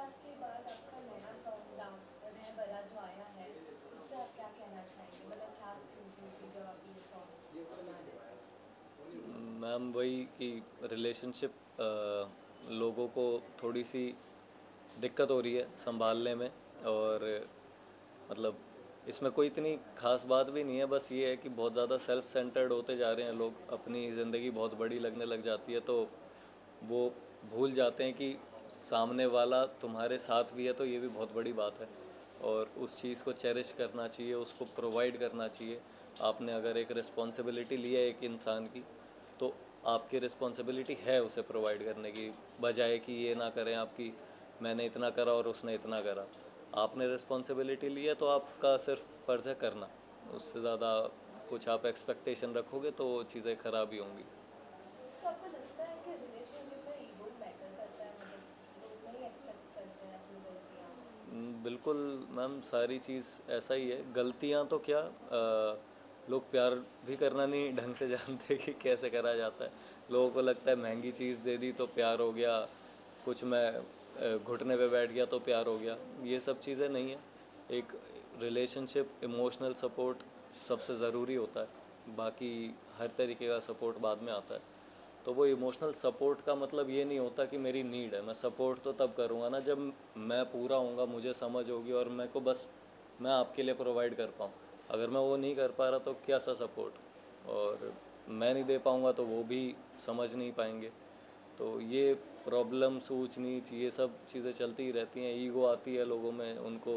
मुलाकात के बाद आपका नया सॉन्ग रह बला जो आया है, उस पे आप क्या कहना चाहेंगे? मतलब क्या थिंकिंग थी जब आप ये सॉन्ग बना रहे थे? मैम वही कि रिलेशनशिप लोगों को थोड़ी सी दिक्कत हो रही है संभालने में। और मतलब इसमें कोई इतनी खास बात भी नहीं है, बस ये है कि बहुत ज़्यादा सेल्फ सेंटर्ड होते जा रहे हैं लोग, अपनी ज़िंदगी बहुत बड़ी लगने लग जाती है, तो वो भूल जाते हैं कि सामने वाला तुम्हारे साथ भी है, तो ये भी बहुत बड़ी बात है। और उस चीज़ को चेरिश करना चाहिए, उसको प्रोवाइड करना चाहिए। आपने अगर एक रिस्पॉन्सिबिलिटी ली है एक इंसान की, तो आपकी रिस्पॉन्सिबिलिटी है उसे प्रोवाइड करने की, बजाय कि ये ना करें आपकी मैंने इतना करा और उसने इतना करा। आपने रिस्पॉन्सिबिलिटी ली है तो आपका सिर्फ फ़र्ज़ है करना। उससे ज़्यादा कुछ आप एक्सपेक्टेशन रखोगे तो चीज़ें ख़राब ही होंगी। तो आपको लगता है कि रिलेशनशिप में ईगो मैटर करता है? मतलब लोग नहीं एक्सेप्ट करते हैं अपनी गलतियाँ? बिल्कुल मैम, सारी चीज़ ऐसा ही है। गलतियाँ तो क्या, लोग प्यार भी करना नहीं ढंग से जानते कि कैसे करा जाता है। लोगों को लगता है महंगी चीज़ दे दी तो प्यार हो गया, कुछ मैं घुटने पे बैठ गया तो प्यार हो गया। ये सब चीज़ें नहीं है। एक रिलेशनशिप इमोशनल सपोर्ट सबसे ज़रूरी होता है, बाकी हर तरीके का सपोर्ट बाद में आता है। तो वो इमोशनल सपोर्ट का मतलब ये नहीं होता कि मेरी नीड है। मैं सपोर्ट तो तब करूँगा ना जब मैं पूरा होऊंगा, मुझे समझ होगी और मेरे को बस मैं आपके लिए प्रोवाइड कर पाऊँ। अगर मैं वो नहीं कर पा रहा तो क्या सा सपोर्ट। और मैं नहीं दे पाऊँगा तो वो भी समझ नहीं पाएंगे। तो ये प्रॉब्लम्स, ऊंच नीच, ये सब चीज़ें चलती ही रहती हैं। ईगो आती है लोगों में, उनको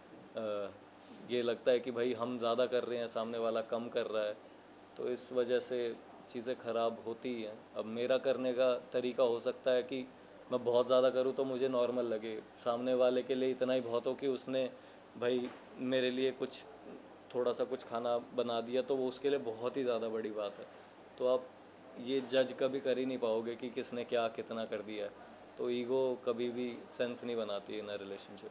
ये लगता है कि भाई हम ज़्यादा कर रहे हैं, सामने वाला कम कर रहा है, तो इस वजह से चीज़ें ख़राब होती ही हैं। अब मेरा करने का तरीका हो सकता है कि मैं बहुत ज़्यादा करूँ तो मुझे नॉर्मल लगे, सामने वाले के लिए इतना ही बहुत हो कि उसने भाई मेरे लिए कुछ थोड़ा सा कुछ खाना बना दिया, तो वो उसके लिए बहुत ही ज़्यादा बड़ी बात है। तो आप ये जज कभी कर ही नहीं पाओगे कि किसने क्या कितना कर दिया है। तो ईगो कभी भी सेंस नहीं बनाती इन अ रिलेशनशिप।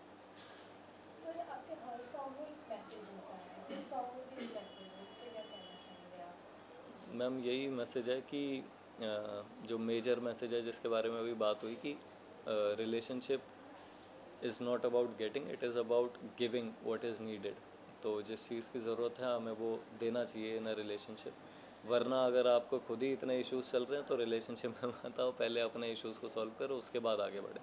सर, आपके हर सॉन्ग में एक मैसेज होता है। इस सॉन्ग में भी एक मैसेज है, इस पे क्या कहना चाहेंगे आप? मैम यही मैसेज है कि जो मेजर मैसेज है जिसके बारे में अभी बात हुई कि relationship is not about getting, it is about giving what is needed. तो जिस चीज़ की ज़रूरत है हमें वो देना चाहिए इन अ रिलेशनशिप। वरना अगर आपको खुद ही इतने इश्यूज़ चल रहे हैं तो रिलेशनशिप में मत आओ, पहले अपने इश्यूज़ को सॉल्व करो, उसके बाद आगे बढ़ें।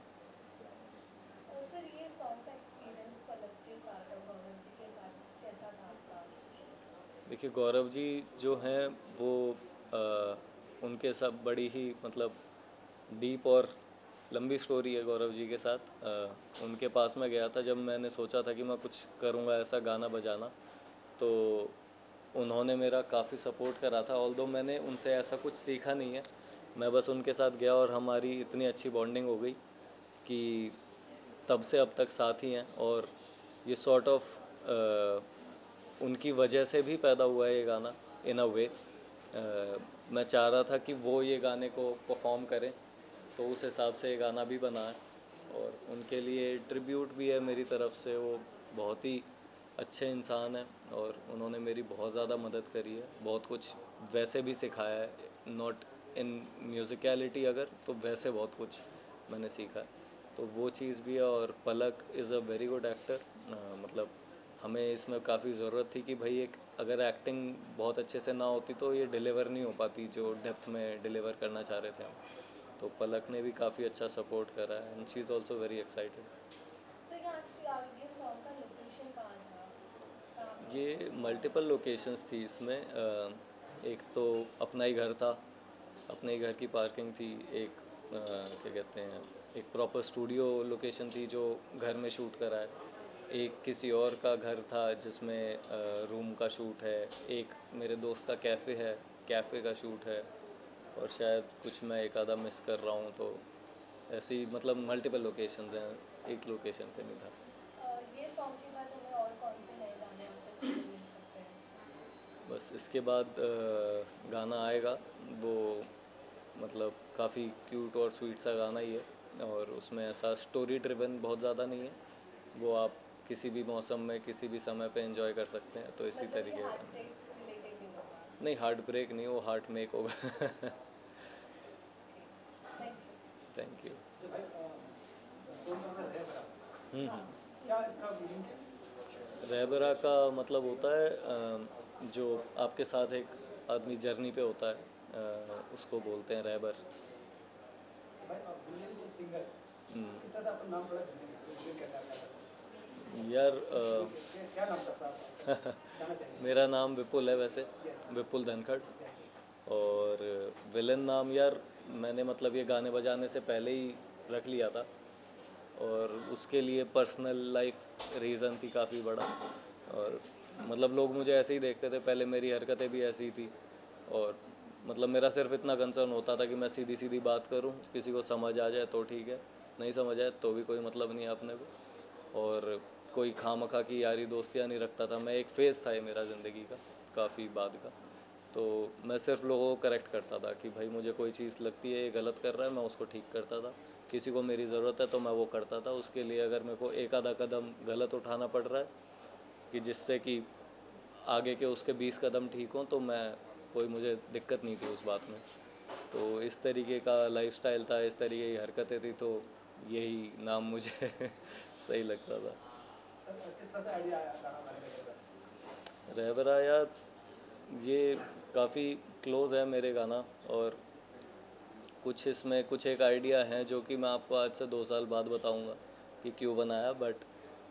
सर, ये सॉन्ग का एक्सपीरियंस पलक के साथ और गौरव जी के साथ कैसा था आपका? देखिए गौरव जी जो हैं वो उनके सब बड़ी ही मतलब डीप और लंबी स्टोरी है गौरव जी के साथ। उनके पास में गया था जब मैंने सोचा था कि मैं कुछ करूँगा ऐसा गाना बजाना, तो उन्होंने मेरा काफ़ी सपोर्ट करा था। ऑल्दो मैंने उनसे ऐसा कुछ सीखा नहीं है, मैं बस उनके साथ गया और हमारी इतनी अच्छी बॉन्डिंग हो गई कि तब से अब तक साथ ही हैं। और ये सॉर्ट ऑफ उनकी वजह से भी पैदा हुआ है ये गाना इन अ वे। मैं चाह रहा था कि वो ये गाने को परफॉर्म करें, तो उस हिसाब से ये गाना भी बना है। और उनके लिए ट्रिब्यूट भी है मेरी तरफ से। वो बहुत ही अच्छे इंसान हैं और उन्होंने मेरी बहुत ज़्यादा मदद करी है, बहुत कुछ वैसे भी सिखाया है, नॉट इन म्यूज़िकलिटी अगर, तो वैसे बहुत कुछ मैंने सीखा है। तो वो चीज़ भी है। और Palak is a very good actor. मतलब हमें इसमें काफ़ी ज़रूरत थी कि भाई एक अगर एक्टिंग बहुत अच्छे से ना होती तो ये डिलीवर नहीं हो पाती जो डेप्थ में डिलीवर करना चाह रहे थे हम। तो पलक ने भी काफ़ी अच्छा सपोर्ट करा है and she is also very excited. Sir, ये सॉन्ग का लोकेशन कहाँ था? कहाँ पे था? ये मल्टीपल लोकेशंस थी इसमें। एक तो अपना ही घर था, अपने ही घर की पार्किंग थी। एक क्या कहते हैं, एक प्रॉपर स्टूडियो लोकेशन थी जो घर में शूट करा है। एक किसी और का घर था जिसमें रूम का शूट है। एक मेरे दोस्त का कैफ़े है, कैफ़े का शूट है। और शायद कुछ मैं एक आधा मिस कर रहा हूँ, तो ऐसी मतलब मल्टीपल लोकेशंस हैं, एक लोकेशन पे नहीं था। ये सॉन्ग के बाद हमें और कौन से नए गाने आपके सुनने मिल सकते हैं? बस इसके बाद गाना आएगा, वो मतलब काफ़ी क्यूट और स्वीट सा गाना ही है। और उसमें ऐसा स्टोरी ड्रिवन बहुत ज़्यादा नहीं है, वो आप किसी भी मौसम में किसी भी समय पे एंजॉय कर सकते हैं, तो इसी मतलब ये तरीके का हार्ट गाना। ब्रेक रिलेटेड नहीं होगा? नहीं, हार्ट ब्रेक नहीं, वो हार्ट मेक होगा। Okay, thank you. Thank you. क्या इसका मीनिंग है? रहबरा का मतलब होता है जो आपके साथ एक आदमी जर्नी पे होता है, उसको बोलते हैं रहबर। भाई आप विलियन से सिंगर किस तरह से आपका नाम पड़ा विलियन क्या क्या क्या यार क्या नाम था आपका जानना चाहिए। मेरा नाम विपुल है वैसे, विपुल धनखड़। और विलन नाम यार मैंने मतलब ये गाने बजाने से पहले ही रख लिया था, और उसके लिए पर्सनल लाइफ रीज़न थी काफ़ी बड़ा। और मतलब लोग मुझे ऐसे ही देखते थे, पहले मेरी हरकतें भी ऐसी ही थी, और मतलब मेरा सिर्फ इतना कंसर्न होता था कि मैं सीधी सीधी बात करूं, किसी को समझ आ जाए तो ठीक है, नहीं समझ आए तो भी कोई मतलब नहीं है अपने को। और कोई खामखा की यारी दोस्तियाँ नहीं रखता था मैं। एक फ़ेज़ था ये मेरा ज़िंदगी का काफ़ी बाद का, तो मैं सिर्फ लोगों को करेक्ट करता था कि भाई मुझे कोई चीज़ लगती है ये गलत कर रहा है, मैं उसको ठीक करता था। किसी को मेरी ज़रूरत है तो मैं वो करता था उसके लिए। अगर मेरे को एक आधा कदम गलत उठाना पड़ रहा है कि जिससे कि आगे के उसके 20 कदम ठीक हों, तो मैं कोई मुझे दिक्कत नहीं थी उस बात में। तो इस तरीके का लाइफस्टाइल था, इस तरीके की हरकतें थी, तो यही नाम मुझे सही लगता था। सर किस तरह से आइडिया आया गाना गाने का? रहबरा यार ये काफ़ी क्लोज़ है मेरे गाना, और कुछ इसमें कुछ एक आइडिया हैं जो कि मैं आपको आज से 2 साल बाद बताऊंगा कि क्यों बनाया। बट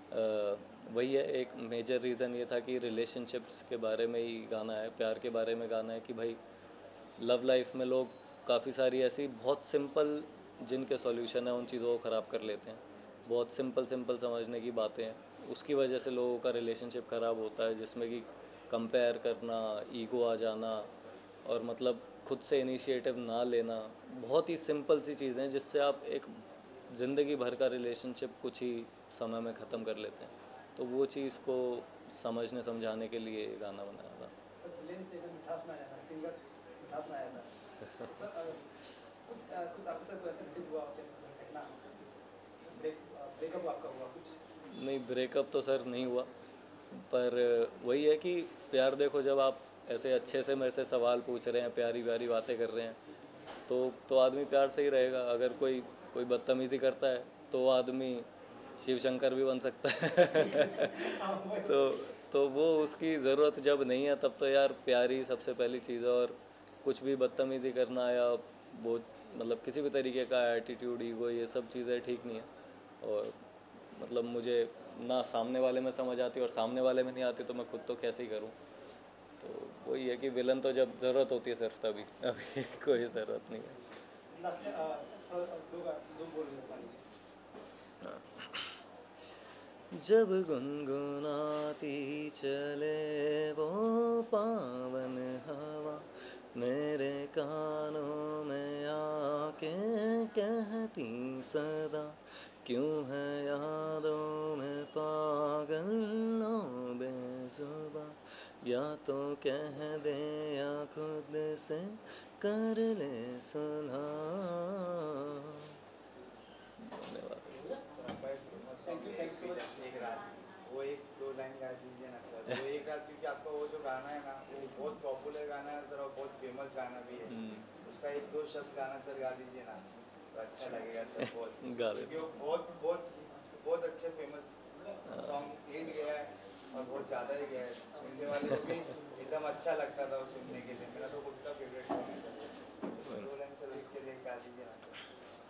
वही है, एक मेजर रीज़न ये था कि रिलेशनशिप्स के बारे में ही गाना है, प्यार के बारे में गाना है कि भाई लव लाइफ में लोग काफ़ी सारी ऐसी बहुत सिंपल जिनके सॉल्यूशन है उन चीज़ों को ख़राब कर लेते हैं। बहुत सिंपल सिंपल समझने की बातें हैं, उसकी वजह से लोगों का रिलेशनशिप ख़राब होता है, जिसमें कि कंपेयर करना, ईगो आ जाना, और मतलब खुद से इनिशिएटिव ना लेना। बहुत ही सिंपल सी चीज़ें जिससे आप एक ज़िंदगी भर का रिलेशनशिप कुछ ही समय में ख़त्म कर लेते हैं। तो वो चीज़ को समझने समझाने के लिए ये गाना बनाया था। सर विलेन से एकदम मिठास में आया था, सिंगर मिठास में आया था। सर कुछ आपके साथ ऐसा घटित हुआ घटना, ब्रेकअप आपका हुआ कुछ? नहीं, ब्रेकअप तो सर नहीं हुआ, पर वही है कि प्यार देखो, जब आप ऐसे अच्छे से मेरे से सवाल पूछ रहे हैं, प्यारी प्यारी बातें कर रहे हैं, तो आदमी प्यार से ही रहेगा। अगर कोई कोई बदतमीज़ी करता है तो वो आदमी शिव शंकर भी बन सकता है तो वो उसकी ज़रूरत जब नहीं है तब तो यार प्यार ही सबसे पहली चीज़ है। और कुछ भी बदतमीज़ी करना या वो मतलब किसी भी तरीके का एटीट्यूड, ईगो, ये सब चीज़ें ठीक नहीं है। और मतलब मुझे ना सामने वाले में समझ आती और सामने वाले में नहीं आती तो मैं खुद तो कैसे ही करूं। तो वही है कि विलन तो जब ज़रूरत होती है सिर्फ तभी, अभी कोई ज़रूरत नहीं है। दो बोल पाएंगे। जब गुनगुनाती चले वो पावन हवा, मेरे कानों में आके कहती सदा, क्यों है यादों में पागल लो बेजुबा, या तो कह दे या खुद से कर ले सुलह। धन्यवाद। Thank you. एक रात, वो एक दो लाइन गा दीजिए ना सर। वो एक रात, क्योंकि आपका वो जो गाना है ना वो बहुत पॉपुलर गाना है सर, और बहुत फेमस गाना भी है। उसका एक दो शब्द गाना सर गा दीजिए ना तो अच्छा लगेगा सर बहुत। गा देते। क्योंकि वो बहुत बहुत बहुत अच्छे फेमस सॉन्ग हिट गया है और बहुत ज़्यादा ही गया है, सुनने वाले को भी एकदम अच्छा लगता था वो सुनने के लिए। मेरा तो खुद का फेवरेट सॉन्ग है सर। दो लाइन सर उसके लिए गा दीजिए ना सर।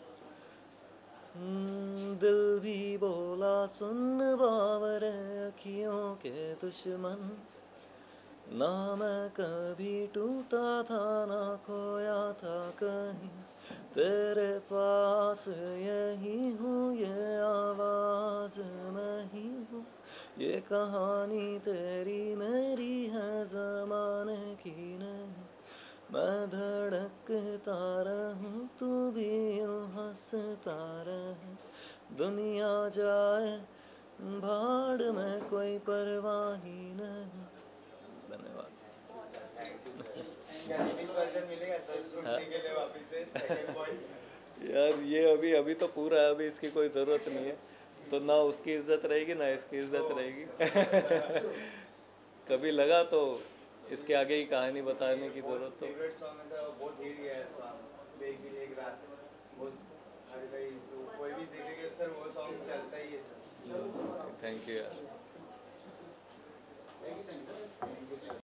दिल भी बोला सुन बावर अखियों के दुश्मन, ना मैं कभी टूटा था ना खोया था कहीं, तेरे पास यही हूँ, ये आवाज़ मैं ही हूँ, ये कहानी तेरी मेरी है ज़माने की नहीं, मैं धड़कता रहूं तू भी यूं हंसता रहे, दुनिया जाए भाड़ में कोई परवाह ही नहीं। धन्यवाद। Thank you sir. क्या रिलीज वर्जन मिलेगा सर सुनने के लिए वापस से सेकंड पॉइंट? यार ये अभी अभी तो पूरा है, अभी इसकी कोई ज़रूरत नहीं है, तो ना उसकी इज्जत रहेगी ना इसकी इज्जत रहेगी कभी लगा तो इसके आगे की कहानी बताने की ज़रूरत तो। फेवरेट सॉन्ग है सर, बहुत हिट गया है सॉन्ग। एक रात बहुत हर कोई भी देखेगा सर वो सॉन्ग चलता ही है सर। थैंक यू यार।